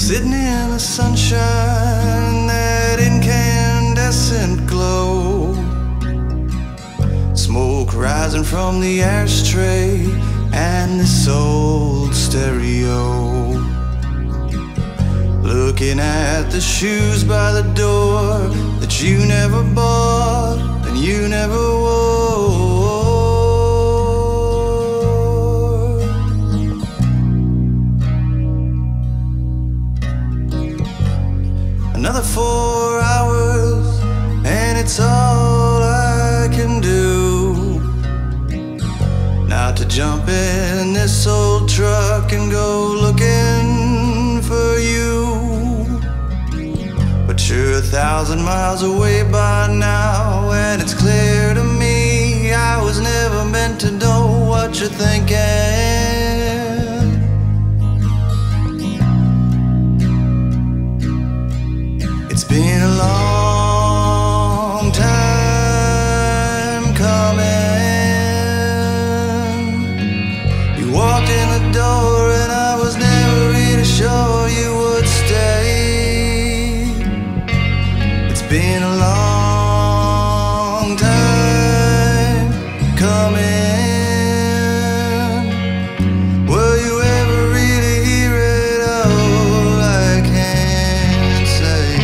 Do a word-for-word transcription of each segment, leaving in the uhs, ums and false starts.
Sitting in the sunshine, that incandescent glow, smoke rising from the ashtray and this old stereo. Looking at the shoes by the door that you never bought and you never wore. Another four hours and it's all I can do. Now to jump in this old truck and go looking for you. But you're a thousand miles away by now, and it's clear to me I was never meant to know what you're thinking. It's been a long time coming. You walked in the door and I was never really sure you would stay. It's been a long time coming. Were you ever really here at all? I can't say.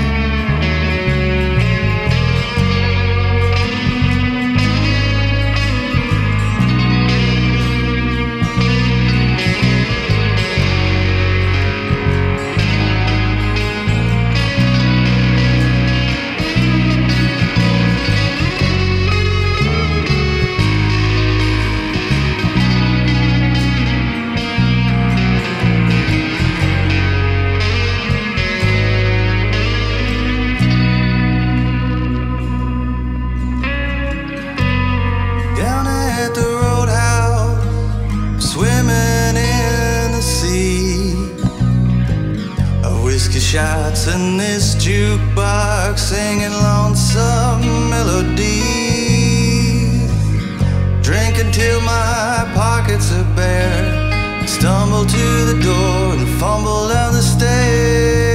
Down at the roadhouse, swimming in the sea of whiskey shots and this jukebox singing lonesome melodies. Drink until my pockets are bare, stumble to the door and fumble down the stairs.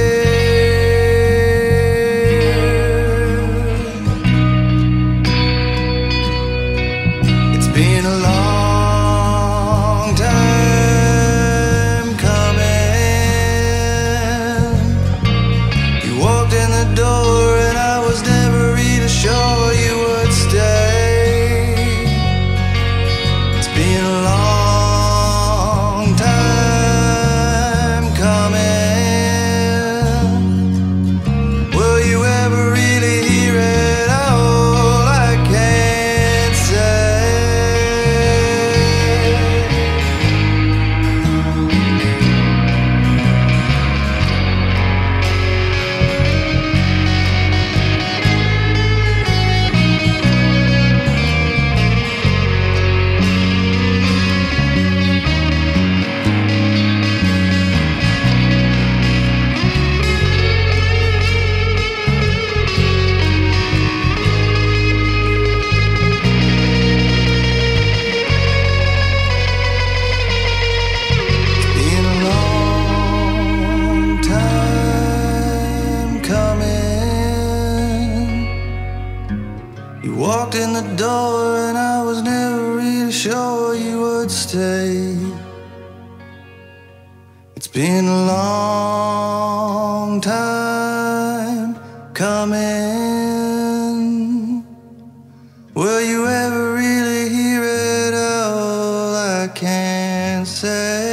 It's been a long time coming. You walked in the door and I was never really sure you would stay. It's been a long time coming. Were you ever really here at all? I can't say. Been a long time coming. You walked in the door and I was never really sure you would stay. It's been a long time coming. Were you ever really here at all? I can't say.